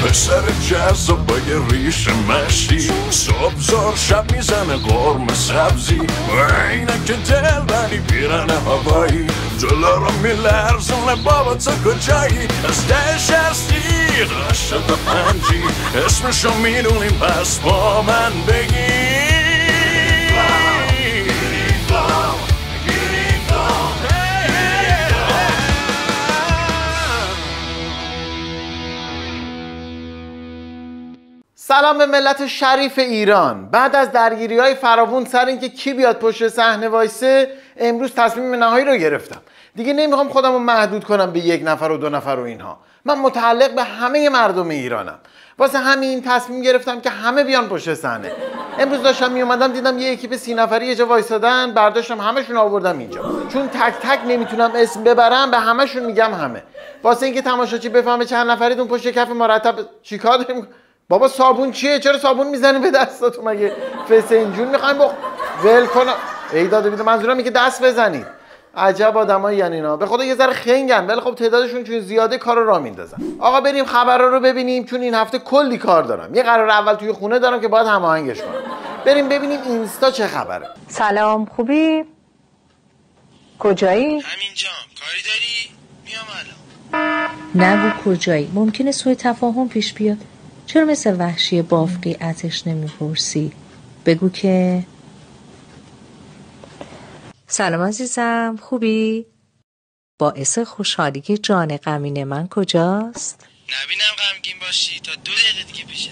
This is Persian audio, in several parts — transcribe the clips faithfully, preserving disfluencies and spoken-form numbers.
پسر جذاب با یه ریش مشتی، صبح زار شب میزنه قرم سبزی، اینه که دلبری پیرن هوایی، دلارم میلرزونه بابا تو کجایی؟ از دهش هستی رشت پنجی، اسمشو میدونیم پس با من بگی. سلام به ملت شریف ایران. بعد از درگیری‌های فراوون سر اینکه کی بیاد پشت صحنه وایسه، امروز تصمیم نهایی رو گرفتم. دیگه نمیخوام خودم رو محدود کنم به یک نفر و دو نفر و اینها. من متعلق به همه مردم ایرانم. واسه همین تصمیم گرفتم که همه بیان پشت صحنه. امروز داشتم میومدم دیدم یه اکیپ سی نفری یه جا وایسادن، برداشتم همشون آوردم اینجا. چون تک تک نمیتونم اسم ببرم، به همشون میگم همه. واسه اینکه تماشاچی بفهمه چند نفریتون پشت کف مرتب چیکار داریم. بابا صابون چیه؟ چرا صابون میزنی به دستاتون؟ مگه فسنجون میخوایم بخ ول کنم؟ ای داده بیده، منظورم اینه که دست بزنید. عجب آدمایی یعنی اینا. به خدا یه ذره خنگن، ولی خب تعدادشون چون زیاده کارو راه میندازن. آقا بریم خبرا رو ببینیم، چون این هفته کلی کار دارم. یه قرار اول توی خونه دارم که باید هماهنگش کنم. بریم ببینیم اینستا چه خبره. سلام، خوبی؟ کجایی؟ همینجام. کاری داری؟ میام الان. نگو کجایی، ممکنه سوء تفاهم پیش بیاد. چرا مثل وحشی بافقی اتش نمیپرسی؟ بگو که سلام عزیزم، خوبی؟ باعث خوشحالی که جان غمین من کجاست؟ نبینم غمگین باشی تا دو دقیقه دیگه پیشت.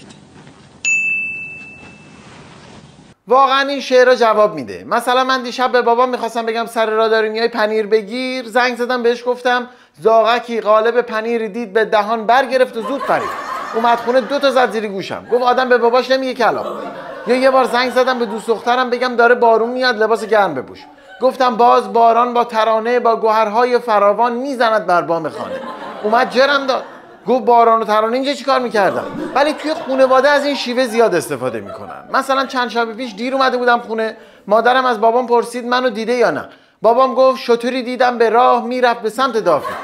واقعا این شعرها جواب میده. مثلا من دیشب به بابام میخواستم بگم سر راه داری میای پنیر بگیر، زنگ زدم بهش گفتم زاغکی قالب پنیر دید به دهان برگرفت و زود پرید. اومد خونه دو تا زد زیر گوشم، گفت آدم به باباش نمیگه کلام. یا یه بار زنگ زدم به دوست دخترم بگم داره بارون میاد لباس گرم بپوش، گفتم باز باران با ترانه با گوهرهای فراوان میزند بر بام خانه. اومد جرم داد، گفت باران و ترانه اینجا چیکار میکردم؟ ولی توی خانواده از این شیوه زیاد استفاده میکنن. مثلا چند شب پیش دیر اومده بودم خونه، مادرم از بابام پرسید منو دیده یا نه. بابام گفت شطوری دیدم به راه میرفت به سمت دافی.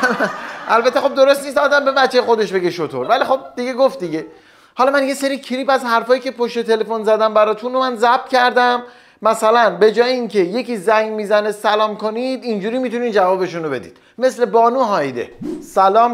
البته خب درست نیست آدم به بچه خودش بگه شطور، ولی خب دیگه گفت دیگه. حالا من یه سری کلیپ از حرفایی که پشت تلفن زدم براتون رو من ضبط کردم. مثلا به جای اینکه یکی زنگ میزنه سلام کنید، اینجوری میتونید جوابشون رو بدید. مثل بانو هایده. سلام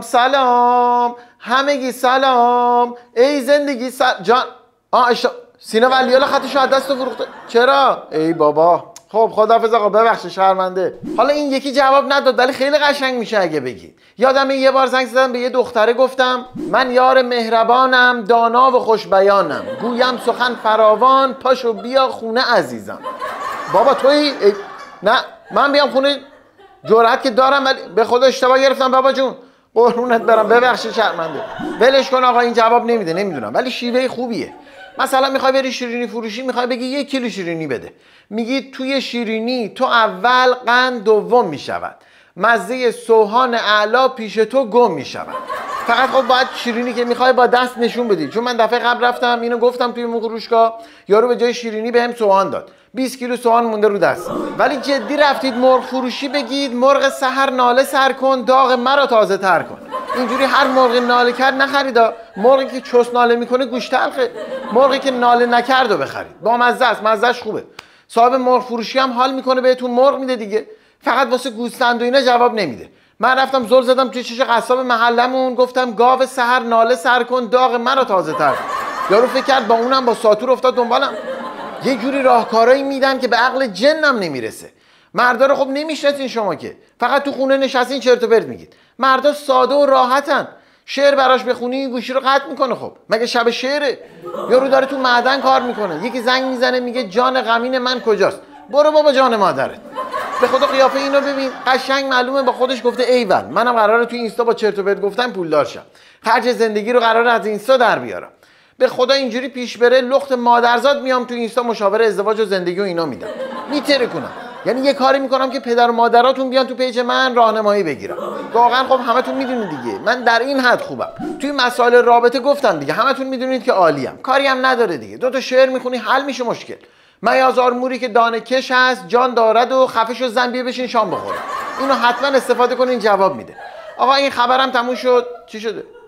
سلام همگی سلام، ای زندگی سل... جان آه اشتا... سینا ولیالا خطشو از دست فروخته. چرا؟ ای بابا. خب خداحافظ آقا، ببخشید شرمنده. حالا این یکی جواب نداد ولی خیلی قشنگ میشه اگه بگی. یادم یه بار زنگ زدم به یه دختره گفتم من یار مهربانم، دانا و خوش بیانم، گویم سخن فراوان، پاشو بیا خونه عزیزم. بابا تویی؟ نه من بیام خونه جرأت که دارم، ولی به خدا اشتباه گرفتم بابا جون، قربونت برم، ببخشید شرمنده. ولش کن آقا، این جواب نمیده، نمیدونم، ولی شیوه خوبیه. مثلا میخوای بری شیرینی فروشی، میخوای بگی یک کیلو شیرینی بده، میگی توی شیرینی تو اول قند دوم میشود، مزه سوهان اعلا پیش تو گم میشود. فقط خب باید شیرینی که میخوای با دست نشون بدی. چون من دفعه قبل رفتم اینو گفتم توی فروشگاه، یارو به جای شیرینی بهم سوهان داد، بیست کیلو سوهان مونده رو دست. ولی جدی رفتید مرغ فروشی بگید مرغ سحر ناله سر کن، داغ مرا تازه تر کن. اینجوری هر مرغ ناله کرد نخریدا. مرغی که چوس ناله میکنه گوش تلخه، مرغی که ناله نکردو بخرید، با مزه است، مزهش خوبه. صاحب مرغ فروشی هم حال میکنه بهتون مرغ میده دیگه، فقط واسه گوسفند و اینا جواب نمیده. من رفتم زل زدم توی چش قصاب محلمون، گفتم گاو سحر ناله سر کن، داغ مرا تازه تر کن. یارو فکر کرد با اونم با ساتور افتاد دنبالم. یه جوری راهکارایی میدن که به عقل جنم نمیرسه. مردا رو خب نمیشناسین شما که، فقط تو خونه نشستین چرت و پرت میگید. مردا ساده و راحتن. شعر براش بخونی گوشی رو قطع میکنه. خب مگه شب شعره؟ یارو داره تو معدن کار میکنه، یکی زنگ میزنه میگه جان غمین من کجاست؟ برو بابا جان مادرت. به خدا قیافه اینو ببین، قشنگ معلومه با خودش گفته ایول منم قراره تو اینستا با چرت و پرت گفتن پولدار شم، خرج زندگی رو قراره از اینستا در بیارم. به خدا اینجوری پیش بره لخت مادرزاد میام تو اینستا مشاوره ازدواج و زندگی و اینا میدم، میتره کنم. یعنی یه کاری میکنم که پدر و مادراتون بیان تو پیج من راهنمایی بگیرم. واقعا خب همتون میدونید دیگه من در این حد خوبم. توی مسائل رابطه گفتم دیگه، همتون میدونید که عالیم. کاری هم نداره دیگه، دو تا شعر میخونی حل میشه مشکل. میازار موری که دانه کش هست جان دارد و خفش و زنبیه بشین شام بخوره. اینو حتما استفاده کنین جواب میده. آقا این خبرم تموم شد. چی شده؟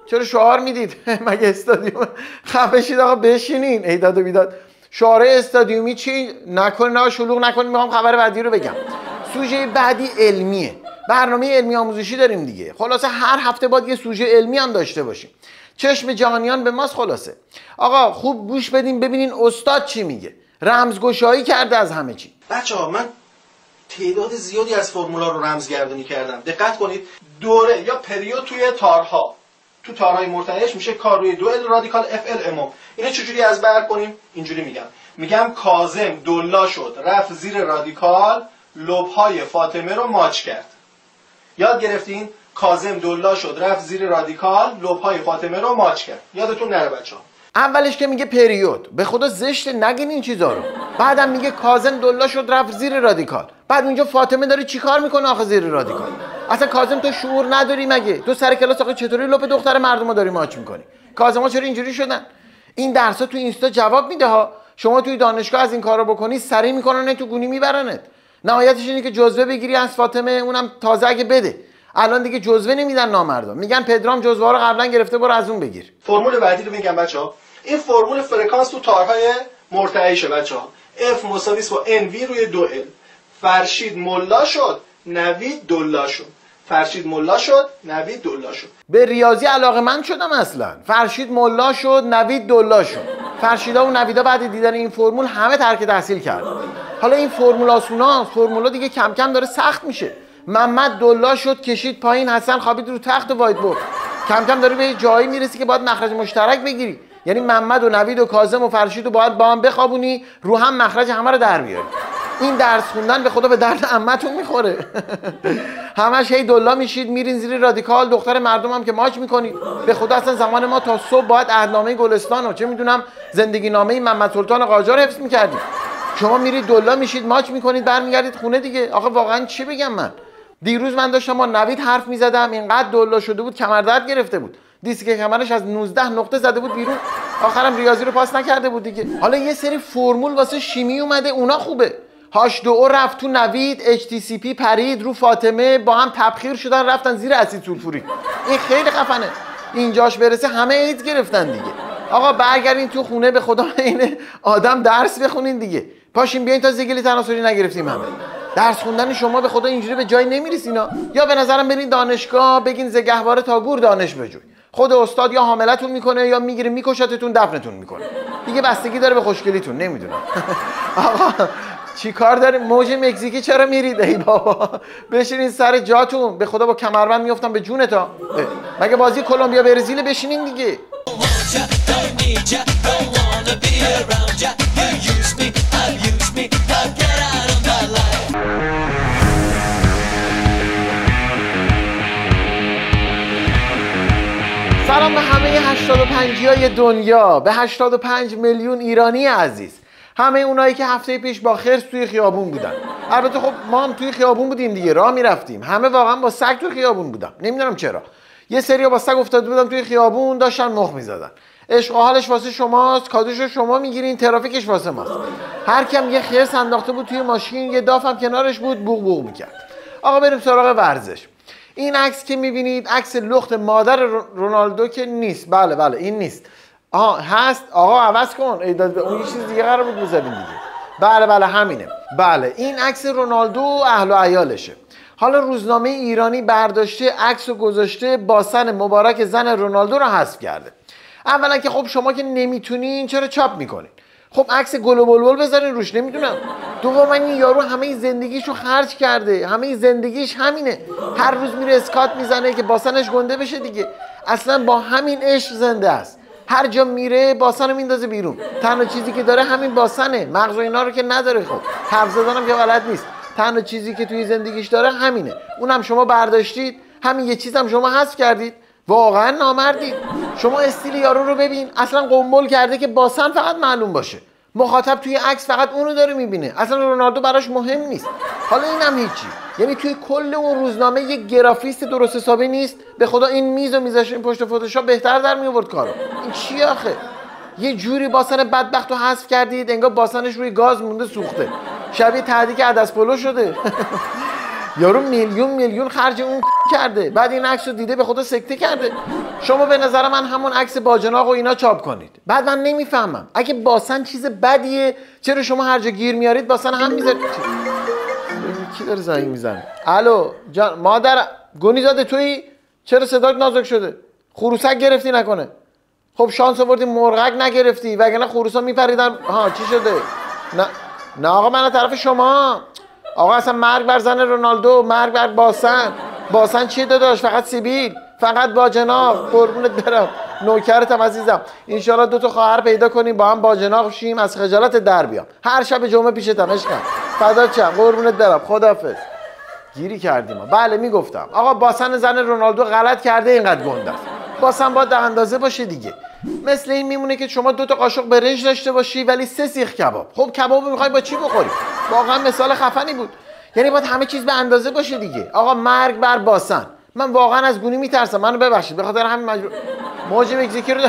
چرا شعار میدید؟ مگه استادیوم خفه شید آقا بشینین. ایداد و بیداد. شعار استادیومی چی؟ نکنین آقا شلوغ نکنین. میخوام خبر بعدی رو بگم. سوژه بعدی علمیه. برنامه علمی آموزشی داریم دیگه. خلاصه هر هفته باید یه سوژه علمی هم داشته باشیم. چشم جهانیان به ماست. خلاصه آقا خوب گوش بدین ببینین استاد چی میگه. رمزگشایی کرده از همه چی. بچه‌ها من تعداد زیادی از فرمولا رو رمزگردانی کردم. دقت کنید دوره یا پریود توی تارها تو تارهای مرتعش میشه کار روی دو ال رادیکال اف ال امو. اینو چجوری از بر کنیم؟ اینجوری میگم. میگم کاظم دلا شد رفت زیر رادیکال لب‌های فاطمه رو ماچ کرد. یاد گرفتین؟ کاظم دلا شد رفت زیر رادیکال لب‌های فاطمه رو ماچ کرد. یادتون نره بچه‌ها. اولش که میگه پریود، به خدا زشت نگین این چیزا رو. بعدم میگه کاظم دلا شد رفت زیر رادیکال. بعد اونجا فاطمه داره چیکار میکنه آخه زیر رادیکال؟ اصلا کاظم تو شعور نداری مگه؟ تو سر کلاس آخه چطوری لپ دختر مردمو داری ماچ میکنی؟ کاظما چرا اینجوری شدن؟ این درسا تو اینستا جواب میده ها. شما توی دانشگاه از این کارو بکنی سری میکنن تو گونی میبرنت. نهایتش اینه که جزوه بگیری از فاطمه، اونم تازه اگه بده. الان دیگه جزوه نمیدن نامردم. میگن پدرام جزوه رو قبلا گرفته برو از اون بگیر. فرمول بعدی رو میگم بچه‌ها. این فرمول فرکانس تو تارهای مرتعشه بچه‌ها. F مساوی با ان وی روی دو ال. فرشید ملا شد، نوید دلا شد. فرشید ملا شد، نوید دلا شد. به ریاضی علاقه‌مند شدم اصلا. فرشید ملا شد، نوید دلا شد. فرشیدا و نویدا بعد دیدن این فرمول همه ترک تحصیل کرد. حالا این فرمول آسوناست، فرمولا دیگه کم کم داره سخت میشه. محمد دلا شد کشید پایین، حسن خوابید رو تخت وایت بورد. کم کم داره به جایی میرسی که باید مخرج مشترک بگیری. یعنی محمد و نوید و کاظم و فرشید رو باید با هم بخوابونی، رو هم مخرج همه رو در بیاری. این درس خوندن به خدا به درد عمتون میخوره. همش هی دلا میشید میرین زیر رادیکال، دختر مردم هم که ماچ میکنید. به خدا اصلا زمان ما تا صبح باید عهدنامه گلستان و چه میدونم زندگی نامه محمد سلطان قاجار حفظ میکردید. شما میرید دلا میشید ماچ میکنید برمیگردید خونه دیگه. آخه واقعا چی بگم من؟ دیروز من داشتم با نوید حرف میزدم، اینقدر دلا شده بود کمر درد گرفته بود. دیسک کمرش از نوزده نقطه زده بود بیرون. آخرم ریاضی رو پاس نکرده بود دیگه. حالا یه سری فرمول واسه شیمی اومده، اونا خوبه. هاش دو او رفت تو نوید، اچ تی سی پی پرید رو فاطمه، با هم تبخیر شدن رفتن زیر اسید سولفوریک. این خیلی خفنه. اینجاش برسه همه ایدز گرفتن دیگه. آقا برگردین تو خونه به خدا این آدم درس بخونین دیگه. پاشین بیاین تا زگلی تناسلی نگرفتیم همه. درس خوندن شما به خدا اینجوری به جای نمیرسینا. یا به نظرم برین دانشگاه بگین ز گهواره تا گور دانش بجوی. خود استاد یا حاملتون میکنه یا میگیره میکشتتون دفنتون میکنه. دیگه بستگی داره به خوشگلیتون. نمیدونم. آقا چی کار داریم؟ موج مکزیکی چرا میرید ای بابا؟ بشینین سر جاتون. به خدا با کمربند میافتم به جونتا. مگه بازی کلمبیا برزیل بشینین دیگه. سلام به همه هشتاد و پنج های دنیا، به هشتاد و پنج میلیون ایرانی عزیز. همه اونایی که هفته پیش با خرس توی خیابون بودن. البته خب ما هم توی خیابون بودیم دیگه، راه میرفتیم. همه واقعا با سگ توی خیابون بودن. نمیدونم چرا. یه سری با سگ افتاده بودن توی خیابون، داشتن مخ میزدن. عشق و حالش واسه شماست، کادوشو شما میگیرین، ترافیکش واسه ماست. هر کم یه خرس انداخته بود توی ماشین، یه دافم کنارش بود بوق بوق میکرد. آقا بریم سراغ ورزش. این عکس که میبینید عکس لخت مادر رونالدو که نیست. بله بله این نیست. آها هست. آقا عوض کن. اون یه چیز دیگه قرار بود بذارین دیگه. بله بله همینه. بله این عکس رونالدو و اهل و عیالشه. حالا روزنامه ایرانی برداشته عکس و گذاشته، باسن مبارک زن رونالدو رو حذف کرده. اولا که خب شما که نمیتونین چرا چاپ میکنین؟ خب عکس گل و بلبل بذارین روش. نمیدونم. دوم این یارو همه زندگیشو خرج کرده، همه زندگیش همینه. هر روز میره اسکات میزنه که باسنش گنده بشه دیگه. اصلا با همین عشق زنده است. هر جا میره باسن رو میندازه بیرون. تنها چیزی که داره همین باسنه. مغز و اینا رو که نداره. خب حرف زدنم که بلد نیست. تنها چیزی که توی زندگیش داره همینه. اونم شما برداشتید، همین یه چیزم شما حذف کردید. واقعا نامردید. شما استیل یارو رو ببین، اصلا قنبل کرده که باسن فقط معلوم باشه. مخاطب توی عکس فقط اونو داره میبینه. اصلا رونالدو براش مهم نیست. حالا اینم هیچی. یعنی توی کل اون روزنامه یک گرافیست درست حسابی نیست. به خدا این میز و میزش این پشت فتوشاپ بهتر در می آورد کارو. این چی آخه؟ یه جوری باسن بدبخت رو حذف کردید انگار باسنش روی گاز مونده سوخته. شبیه تهدیک عدس پلو شده. یارو میلیون میلیون خرج اون کرده، بعد این عکس رو دیده به خدا سکته کرده. شما به نظر من همون عکس باجناق و اینا چاپ کنید. بعد من نمیفهمم اگه باسن چیز بدیه چرا شما هر جا گیر میارید باسن هم میذارید؟ کی داره زنگ میزنه؟ الو جان مادر گونیزاده تویی؟ چرا صدات نازک شده؟ خروسک گرفتی نکنه؟ خب شانس آوردی مرغک نگرفتی وگرنه خروسا میپریدن. ها چی شده؟ نه نه آقا من از طرف شما. آقا اصلا مرگ بر زن رونالدو، مرگ بر باسن. باسن چیه داداش؟ فقط سیبیل، فقط باجناق. قربونت برم، نوکرتم عزیزم. انشالله دو تا خواهر پیدا کنیم با هم باجناق شیم، از خجالت در بیام. هر شب جمعه پیشتم عشقم. فدات شم، قربونت برم، خداحافظ. گیری کردیم. بله میگفتم آقا باسن زن رونالدو غلط کرده، اینقدر گنده است. باسن باید در اندازه باشه دیگه. مثل این میمونه که شما دو تا قاشق برنج داشته باشی ولی سه سیخ کباب. خب کبابو میخوای با چی بخوری؟ واقعا مثال خفنی بود. یعنی باید همه چیز به اندازه باشه دیگه. آقا مرگ بر باسن. من واقعا از گونی میترسم، منو ببخشید، به خاطر همین مجبور موج مکزیکی رو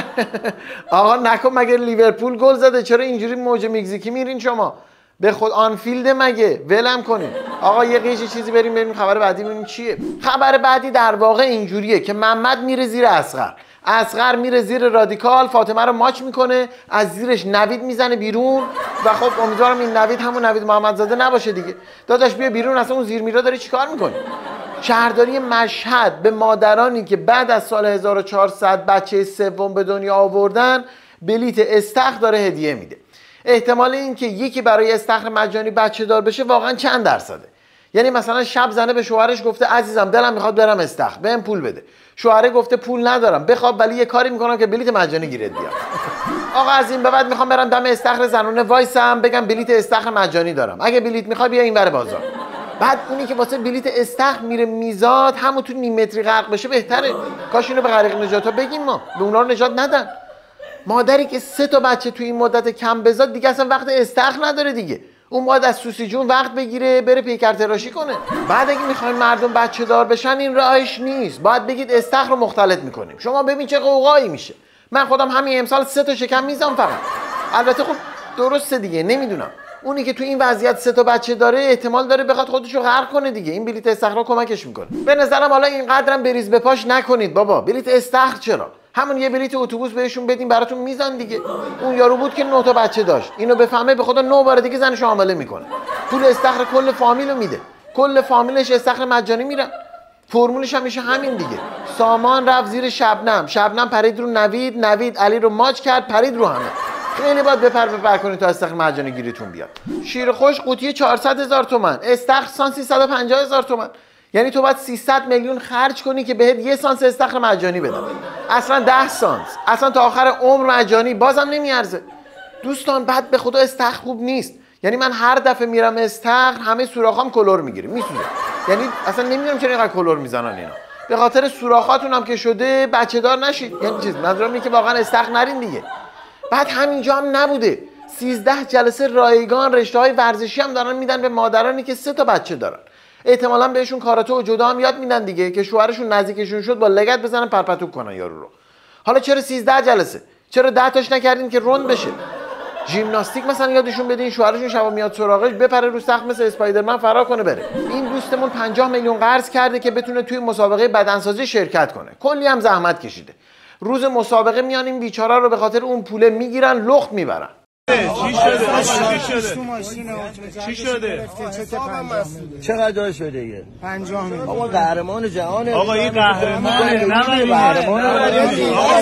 آقا نکن. مگه لیورپول گل زده؟ چرا اینجوری موج مکزیکی میرین شما؟ به خود آنفیلد مگه؟ ولم کنین. آقا یه قیچ چیزی بریم بریم خبر بعدی ببینیم چیه. خبر بعدی در واقع اینجوریه که محمد میره زیر اصغر، اصغر میره زیر رادیکال، فاطمه رو ماچ میکنه، از زیرش نوید میزنه بیرون. و خب امیدوارم این نوید همون نوید محمدزاده نباشه دیگه. داداش بیا بیرون، اصلا اون زیر میرا داری چیکار میکنی؟ شهرداری مشهد به مادرانی که بعد از سال هزار و چهارصد بچه سوم به دنیا آوردن بلیت استخر داره هدیه میده. احتمال این که یکی برای استخر مجانی بچه دار بشه واقعا چند درصده؟ یعنی مثلا شب زنه به شوهرش گفته عزیزم دلم میخواد برم استخر، بهم پول بده. شوهره گفته پول ندارم، بخواب ولی یه کاری میکنم که بلیت مجانی گیرت بیاد. آقا از این به بعد میخوام برم دم استخر زنونه وایسم بگم بلیت استخر مجانی دارم، اگه بلیت میخوای بیا اینور بازار. بعد اونی که واسه بلیت استخر میره میزاد همون تو نیم متری غرق بشه بهتره. کاش اینو به غریق نجاتا بگیم، ما به اونا رو نجات ندن. مادری که سه تا بچه تو این مدت کم بزاد دیگه اصلا وقت استخر نداره دیگه. اون باید از سوسی جون وقت بگیره بره پیکر تراشی کنه. بعد اگه میخواین مردم بچه دار بشن این راهش نیست. باید بگید استخر رو مختلط میکنیم. شما ببین چه قوقایی میشه. من خودم همین امسال سه تا شکم میزم فقط. البته خب درسته دیگه، نمیدونم. اونی که تو این وضعیت سه تا بچه داره احتمال داره بخواد خودشو غرق کنه دیگه. این بلیت استخر کمکش میکنه. به نظرم حالا اینقدرم بریز به پاش نکنید بابا. بلیت استخر چرا؟ همون یه بلیت اتوبوس بهشون بدین براتون میزان دیگه. اون یارو بود که نه تا بچه داشت، اینو بفهمه به خدا نه بار دیگه زنش حامله میکنه. پول استخر کل فامیلو میده، کل فامیلش استخر مجانی میرن. فرمولش هم میشه همین دیگه. سامان رفت زیر شبنم، شبنم پرید رو نوید، نوید علی رو ماچ کرد، پرید رو همه. خیلی باید بپر بپر کنید تا استخر مجانی گیریتون بیاد. شیر خوش قوطی چهارصد هزار تومان، استخر سانسی صد و پنجاه هزار تومان. یعنی تو باید سیصد میلیون خرج کنی که بهت یه سانس استخر مجانی بدن. اصلا ده سانس، اصلا تا آخر عمر مجانی، بازم نمیارزه. دوستان بعد به خدا استخر خوب نیست. یعنی من هر دفعه میرم استخر همه سوراخام کلور میگیره، میسوزه. یعنی اصلا نمیدونم چرا اینقدر کلور میزنن اینا. به خاطر سوراخاتون هم که شده بچه دار نشید. یعنی چیز منظورم اینه که واقعا استخر نرین دیگه. بعد همینجا هم نبوده. سیزده جلسه رایگان رشته‌های ورزشی هم دارن میدن به مادرانی که سه تا بچه دارن. احتمالاً بهشون کاراته و جدا هم یاد میدن دیگه که شوهرشون نزدیکشون شد با لگد بزنن پرپتوک کنن یارو رو. حالا چرا سیزده جلسه؟ چرا ده تاش نکردین که رند بشه؟ ژیمناستیک مثلا یادشون بدین، شوهرشون شبا میاد سراغش بپره رو سقف مثل اسپایدرمن فرار کنه بره. این دوستمون پنجاه میلیون قرض کرده که بتونه توی مسابقه بدنسازی شرکت کنه. کلی هم زحمت کشیده. روز مسابقه میان این بیچاره رو به خاطر اون پوله میگیرن لخت میبرن. چی شده؟ چی شده؟ چی شده؟ چقدر شده یه؟ پنجاه میلیون. آقا قهرمان جهانه. آقا این قهرمانه، نبرید. قهرمان آقا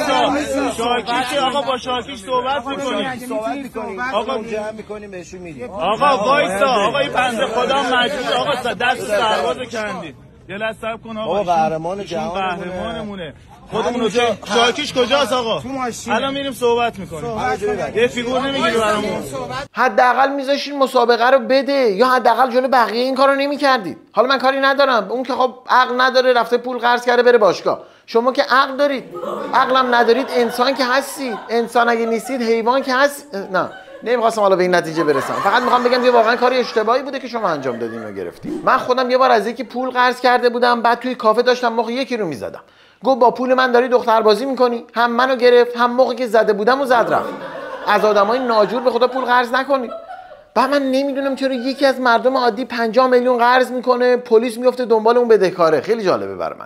شاکیش، آقا با شاکیش صحبت میکنیم. صحبت میکنیم. آقا جمع میکنیم بهشون میدیم. آقا وایسا، آقا این بنده خدا مجبور، آقا دست سرباز کندید. یه لحظه صبر کن آقا. آقا قهرمان جهانمونه. قهرمانمونه. خودمون شاکیش کجاست آقا؟ الان میریم صحبت میکنیم. یه فیگور نمیگیری برامون؟ حداقل میذاشین مسابقه رو بده، یا حداقل جلو بقیه این کارو نمیکردید. حالا من کاری ندارم، اون که خب عقل نداره رفته پول قرض کرده بره باشگاه. شما که عقل دارید، عقلم ندارید، انسان که هستید. انسان اگه نیستید حیوان که هست. نه نمیخواستم حالا به این نتیجه برسم، فقط میخوام بگم یه واقعا کاری اشتباهی بوده که شما انجام دادین و گرفتین. من خودم یه بار از یکی پول قرض کرده بودم، بعد توی کافه داشتم موقع یکی رو میزدم، گفت با پول من داری دختر بازی میکنی. هم منو گرفت، هم موقعی که زده بودم و زد رفت. از آدمای ناجور به خدا پول قرض نکنید. بعد من نمیدونم چرا یکی از مردم عادی پنجاه میلیون قرض میکنه، پلیس میفته دنبال اون بدهکاره. خیلی جالبه برای من.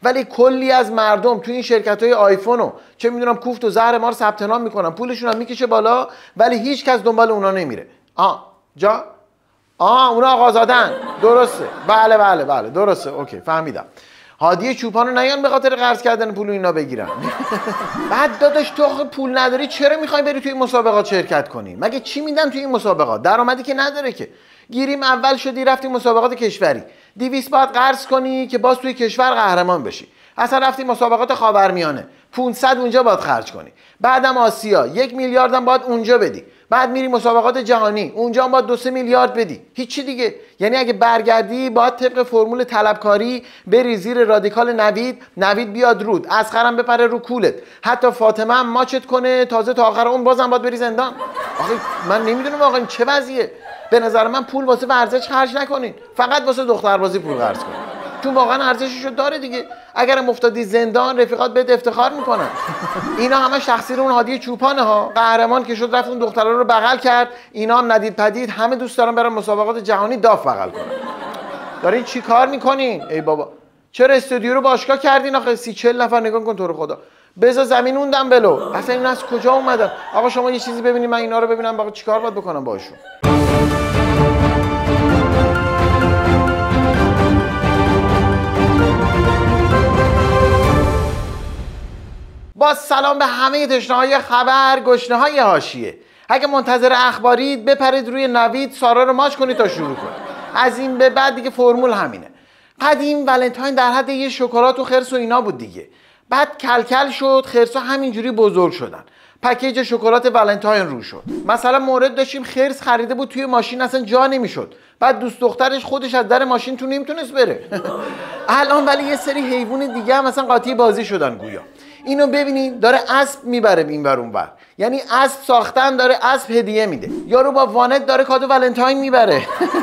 ولی کلی از مردم تو این شرکت‌های آیفونو چه میدونم کوفت و زهر ما رو ثبت نام میکنن، پولشون هم میکشه بالا، ولی هیچ کس دنبال اونا نمیره. آ جا آ اونا آقازادن. درسته، بله بله بله درسته، اوکی فهمیدم. هادی چوپانو نیان به خاطر قرض کردن پول اینا بگیرن. بعد داداش تو پول نداری چرا میخوای بری توی مسابقات شرکت کنی؟ مگه چی میدن توی این مسابقات؟ درآمدی که نداره که. گیریم اول شدی رفتی مسابقات کشوری، دویست باید قرض کنی که باز توی کشور قهرمان بشی. اصلا رفتی مسابقات خاورمیانه، پانصد اونجا باید خرج کنی. بعدم آسیا یک میلیارد هم باید اونجا بدی. بعد میری مسابقات جهانی، اونجا هم باید دو سه میلیارد بدی. هیچی دیگه. یعنی اگه برگردی باید طبق فرمول طلبکاری بری زیر رادیکال نوید، نوید بیاد رود، اسخرم بپره رو کولت، حتی فاطمه هم ماچت کنه، تازه تا آخر اون بازم باید بری زندان. آخه من نمیدونم واقعا این چه وضعیه. به نظر من پول واسه ورزش خرج نکنین، فقط واسه دختربازی پول خرج کنین، چون واقعا ارزششو داره دیگه. اگرم افتادی زندان رفیقات بهت افتخار میکنن. اینا همه تقصیر اون هادی چوپانه ها. قهرمان که شد رفت اون دخترا رو بغل کرد، اینا هم ندید پدید همه دوست دارن برن مسابقات جهانی داف بغل کنن. دارین چی کار میکنین؟ ای بابا چرا استودیو رو باشگاه کردین آخه؟ سی چهل نفر نگاه کن تو رو خدا. بذار زمین اون دم بلو. اصلا این از کجا اومدن؟ آقا شما یه چیزی ببینید، من اینا رو ببینم، باقی چیکار باید بکنم باشون؟ با سلام به همه تشنه‌های خبر، گشنه‌های حاشیه. اگه منتظر اخبارید بپرید روی نوید، سارا رو ماچ کنید تا شروع کنید. از این به بعد دیگه فرمول همینه. قدیم ولنتاین در حد یه شکلات و خرس و اینا بود دیگه. بعد کلکل شد، خرسا همینجوری بزرگ شدن. پکیج شکلات ولنتاین رو شد. مثلا مورد داشتیم خرس خریده بود توی ماشین اصلا جا نمیشد. بعد دوست دخترش خودش از در ماشین تو نمیتونست بره. الان ولی یه سری حیوان دیگه هم مثلا قاطی بازی شدن گویا. اینو ببینید داره اسب میبره این ور اون ور، یعنی اسب ساختن داره اسب هدیه میده. یارو با وانت داره کادو ولنتاین میبره.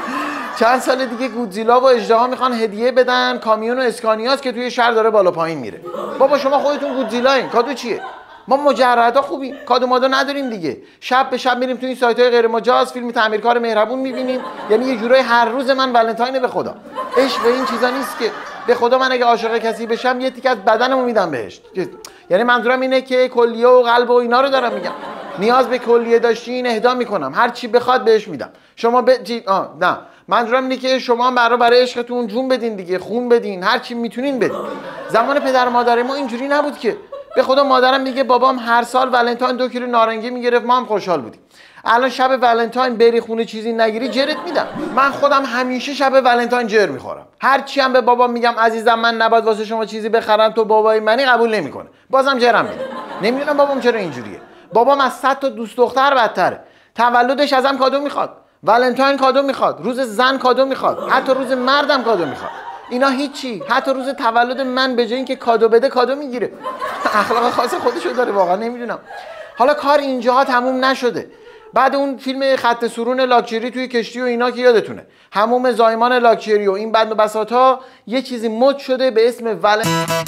چند سال دیگه گودزیلا و اژدها میخوان هدیه بدن کامیون و اسکانیاس که توی شهر داره بالا پایین میره. بابا شما خودتون گودزیلاین، کادو چیه؟ ما مجردا خوبیم، کادو مادو نداریم دیگه. شب به شب میریم تو این سایت‌های غیر مجاز فیلم تعمیرکار مهربون میبینیم. یعنی یه جورای هر روز من ولنتاینه. به خدا عشق به این چیزا نیست که. به خدا من اگه عاشق کسی بشم یه تیکه از بدنمو میدم بهش. یعنی منظورم اینه که کلیه و قلب و اینا رو دارم میگم. نیاز به کلیه داشتین اهدا میکنم، هر چی بخواد بهش میدم. شما به چی آه نه منظورم اینه که شما هم برای برای عشقتون جون بدین دیگه، خون بدین، هر چی میتونین بدین. زمان پدر مادر ما اینجوری نبود که. به خدا مادرم میگه بابام هر سال ولنتاین دو کیلو نارنگی میگرفت، ما هم خوشحال بودیم. الان شب ولنتاین بری خونه چیزی نگیری جرت میدم. من خودم همیشه شب ولنتاین جر میخورم. هر چی هم به بابام میگم عزیزم من نباید واسه شما چیزی بخرم، تو بابای منی، قبول نمیکنه. بازم جرم میده. نمیدونم بابام چرا اینجوریه. بابام از صد تا دوست دختر بدتره. تولدش ازم کادو میخواد، ولنتاین کادو میخواد، روز زن کادو میخواد، حتی روز مردم کادو میخواد. اینا هیچی. حتی روز تولد من به جای اینکه کادو بده کادو میگیره. اخلاق خاص خودشو داره، واقعا نمیدونم. حالا کار اینجاها تموم نشده. بعد اون فیلم خط سورون لاکچری توی کشتی و اینا که یادتونه، حموم زایمان لاکچری و این بند و بساطا، یه چیزی مد شده به اسم ول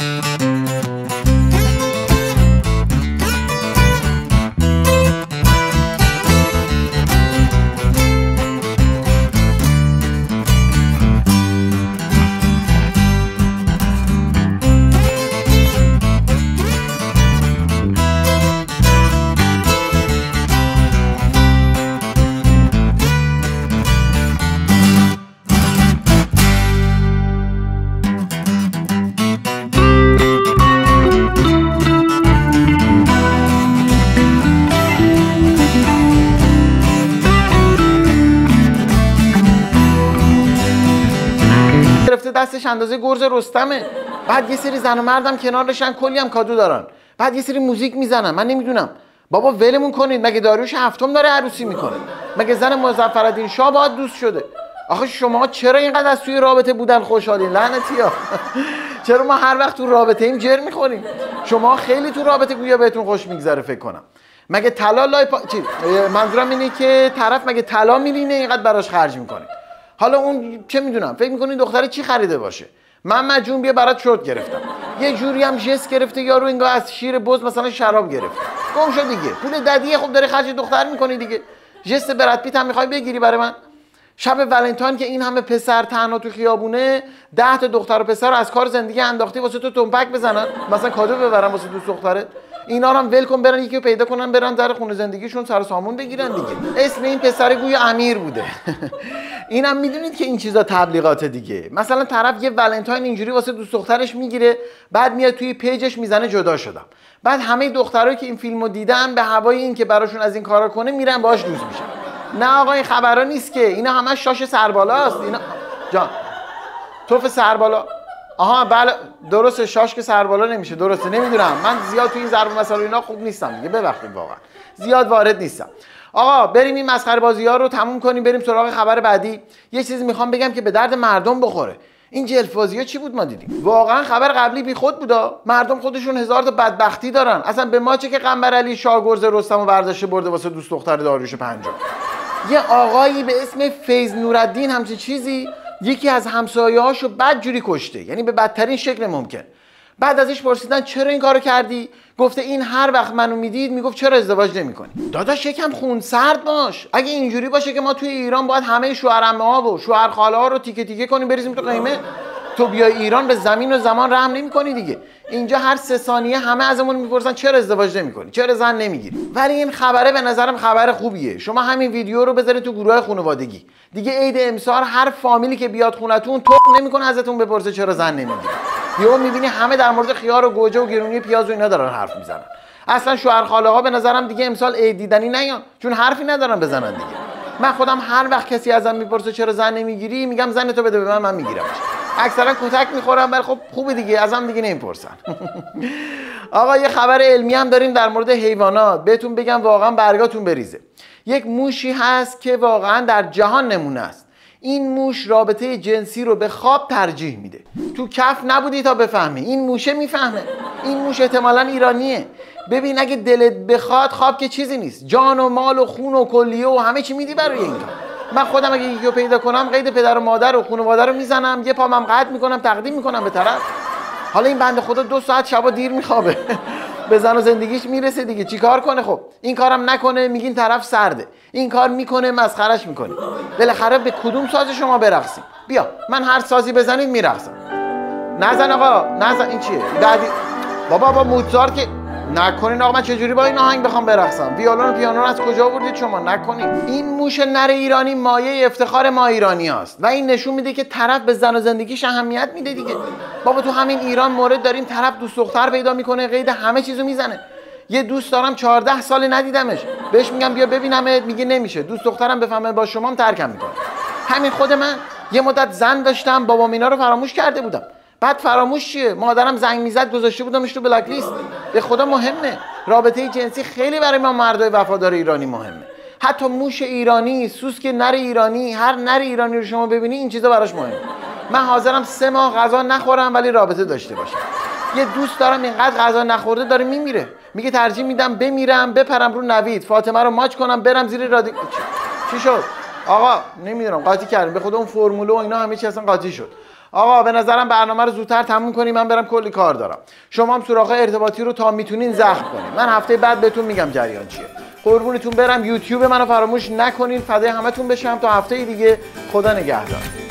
دستش اندازه گرز رستمه. بعد یه سری زن و مردم کنارشن کلی هم کادو دارن. بعد یه سری موزیک میزنن. من نمیدونم بابا ولمون کنید. مگه داریوش هفتم داره عروسی میکنه؟ مگه زن مظفرالدین شاه باهات دوست شده؟ آخه شما چرا اینقدر از توی رابطه بودن خوشحالین لعنتیا؟ چرا ما هر وقت تو رابطه ایم جر میخوریم؟ شما خیلی تو رابطه گویا بهتون خوش میگذره فکر کنم. مگه طلا لای پا... چی؟ منظورم اینه که طرف مگه طلا میبینه اینقدر براش خرج میکنه؟ حالا اون چه میدونم فکر میکنین دختره چی خریده باشه؟ من مجون بیا برات شورت گرفتم، یه جوری هم ژست گرفته یارو انگار از شیر بز مثلا شراب گرفته. گم شو دیگه، پول ددیه. خب داره خرج دختر میکنی دیگه. ژست برات پیت هم میخوای بگیری برای من؟ شب ولنتاین که این همه پسر تنها تو خیابونه، ده تا دختر و پسر از کار زندگی انداختی واسه تو تنپک بزنن، مثلا کادو ببرن واسه دوست دخترت. اینا رو هم ول کن برن یکی رو پیدا کنن برن در خونه زندگیشون سر سامون بگیرن دیگه. اسم این پسر گویا امیر بوده. اینم میدونید که این چیزا تبلیغات دیگه. مثلا طرف یه ولنتاین اینجوری واسه دوست دخترش میگیره، بعد میاد توی پیجش میزنه جدا شدم. بعد همه دخترایی که این فیلمو دیدن به هوای این که براشون از این کارا کنه میرن باهاش دوست میشن. نه آقا این خبرا نیست که، اینا همش شاش سربالاست. اینا جان توف سربالا. آها بله درسته، شاش که سربالا نمیشه. درسته نمیدونم، من زیاد تو این ضرب مثل اینا خوب نیستم دیگه، ببخشید واقعا زیاد وارد نیستم. آقا بریم این مسخره بازی ها رو تموم کنیم، بریم سراغ خبر بعدی. یه چیزی میخوام بگم که به درد مردم بخوره. این جلف‌بازی ها چی بود ما دیدیم؟ واقعا خبر قبلی بی خود بودا. مردم خودشون هزار تا بدبختی دارن. اصلا به ما چه که قنبر علی شاگرز رستم و ورزش برده واسه دوست دختر داریوش پنجم. یه آقایی به اسم فیض نورالدین همچین چیزی یکی از همسایه‌هاشو بدجوری کشته، یعنی به بدترین شکل ممکن. بعد ازش پرسیدن چرا این کارو کردی؟ گفته این هر وقت منو میدید میگفت چرا ازدواج نمی‌کنی؟ داداش یکم خونسرد باش. اگه اینجوری باشه که ما توی ایران باید همه شوهرعمه‌ها و شوهرخاله‌ها رو تیکه تیکه کنیم بریزیم تو قیمه، تو بیای ایران به زمین و زمان رحم نمی‌کنی دیگه. اینجا هر سه ثانیه همه ازمون میپرسن چرا ازدواج نمی‌کنی؟ چرا زن نمیگیری؟ ولی این خبره به نظرم خبر خوبیه. شما همین ویدیو رو بذارید تو گروه خانوادگی. دیگه عید امسال هر فامیلی که بیاد خونتون توق نمی‌کنه ازتون بپرسه چرا زن نمیگیری. یهو می‌بینی همه در مورد خیار و گوجه و گرونی پیاز و اینا دارن حرف میزنن. اصلا شوهر خاله‌ها به نظرم دیگه امسال عید دیدنی نیان، چون حرفی ندارن بزنن دیگه. من خودم هر وقت کسی ازم میپرسه چرا زن نمیگیری میگم زن تو بده به من، من میگیرمش. اکثرا کتک میخورم ولی خب خوبه دیگه، ازم دیگه نمیپرسن. آقا یه خبر علمی هم داریم در مورد حیوانات، بهتون بگم واقعا برگاتون بریزه. یک موشی هست که واقعا در جهان نمونه است. این موش رابطه جنسی رو به خواب ترجیح میده. تو کف نبودی تا بفهمی، این موشه میفهمه. این موش احتمالاً ایرانیه. ببین اگه دلت بخواد خواب که چیزی نیست، جان و مال و خون و کلیه و همه چی میدی برای این. من خودم اگه یکی رو پیدا کنم قید پدر و مادر و خانواده رو میزنم، یه پامم قطع میکنم تقدیم میکنم به طرف. حالا این بنده خدا دو ساعت شبا دیر میخوابه. به زن و زندگیش میرسه دیگه، چیکار کنه؟ خب این کارم نکنه میگین طرف سرده، این کار میکنه مسخرش میکنی. بالاخره به کدوم ساز شما برقصیم؟ بیا من هر سازی بزنید میرقصم. نزن آقا نزن. این چیه؟ بعدی بابا با موزارت که نکنین. آقا من چجوری با این آهنگ بخوام برقصم؟ ویولون و پیانو رو از کجا آوردید شما؟ نکنین. این موش نر ایرانی مایه افتخار ما ایرانیاست و این نشون میده که طرف به زن و زندگیش اهمیت میده دیگه. بابا تو همین ایران مورد داریم طرف دوست دختر پیدا میکنه، قید همه چیزو میزنه. یه دوست دارم چهارده سال ندیدمش، بهش میگم بیا ببینمت میگه نمیشه، دوست دخترم بفهمه با شمام ترکم میکنه. همین خود من یه مدت زن داشتم، بابام اینا رو فراموش کرده بودم. بعد فراموش چیه؟ مادرم زنگ میزد گذاشته بودمش تو بلاک لیست. به خدا مهمه. رابطه جنسی خیلی برای ما مردای وفادار ایرانی مهمه. حتی موش ایرانی، سوسک نر ایرانی، هر نر ایرانی رو شما ببینی این چیزا براش مهمه. من حاضرم سه ماه غذا نخورم ولی رابطه داشته باشم. یه دوست دارم اینقدر غذا نخورده داره میمیره، میگه ترجیح میدم بمیرم بپرم رو نوید، فاطمه رو ماچ کنم برم زیر رادی. چی شد؟ آقا نمیدونم قاطی کردیم. به خدا اون فرموله و اینا همه چی اصلا قاطی شد. آقا به نظرم برنامه رو زودتر تموم کنیم، من برم کلی کار دارم. شما هم سوراخ ارتباطی رو تا میتونین زخم کنین. من هفته بعد بهتون میگم جریان چیه. قربونتون برم. یوتیوب منو فراموش نکنین. فدای همتون بشم تا هفته دیگه. خدا نگهدار.